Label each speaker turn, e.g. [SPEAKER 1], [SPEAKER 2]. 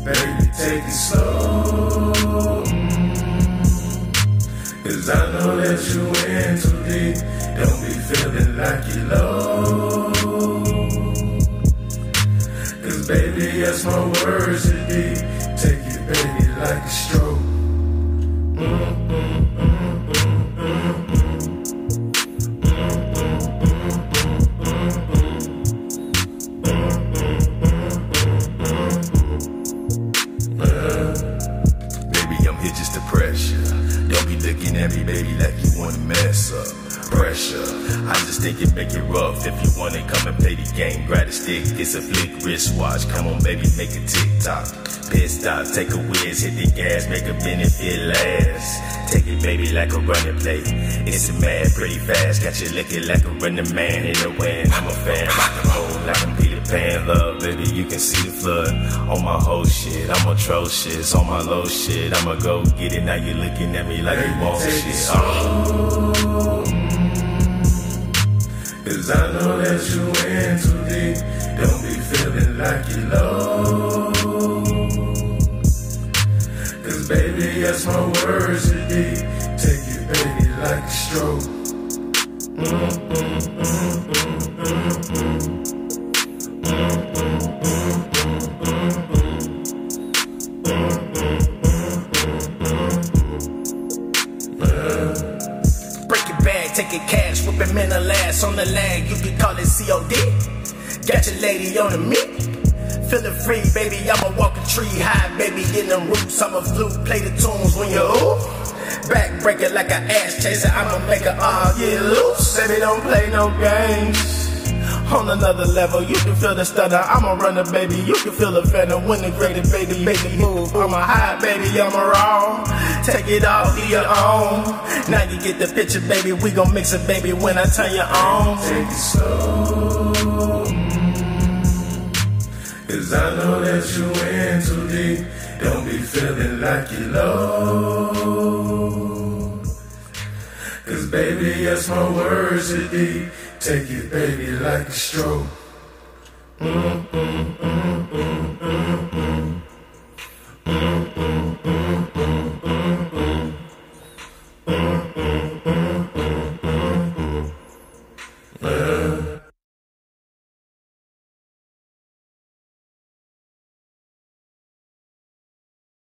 [SPEAKER 1] baby, take it slow. Cause I know that you in too deep. Don't be feeling like you low. Cause baby, yes, my words are deep. Take it, baby, like a stroke. Baby, I'm here just to pressure. Don't be looking at me, baby, like you wanna mess up. Pressure, I just think it make it rough. If you wanna come and play the game, grab a stick, it's a flick wristwatch. Come on, baby, make a TikTok. Pit stop, take a whiz, hit the gas, make a benefit last. Take it, baby, like a running play. It's a mad, pretty fast. Got you looking like a running man in the wind. I'm a fan, rock and roll like I'm Peter Pan. Love, baby, you can see the flood on my whole shit. I'm atrocious on my low shit. I'ma go get it. Now you looking at me like you want shit. Cause I know that you in too deep. Don't be feeling like you low. Cause baby, yes, my words are deep. Take it, baby, like a stroke.
[SPEAKER 2] Break it back, take it cash, whip him in the last. On the lag, you can call it COD. Got your lady on the meat. Feeling free, baby, I'ma walk a tree high, baby, in the roots. I'm a flute, play the tunes when you ooh. Back breaking like an ass chaser, I'ma make her all get loose. Baby, don't play no games. On another level, you can feel the stutter. I'm a runner, baby, you can feel the phantom. When the greater baby, baby, move. I'm a high, baby, I'm a raw. Take it all, do your own. Now you get the picture, baby, we gon' mix it, baby, when I turn you on.
[SPEAKER 1] Take it slow. Cause I know that you in too deep. Don't be feeling like you low. Cause baby, yes, my words are deep. Take it, baby, like a stroke.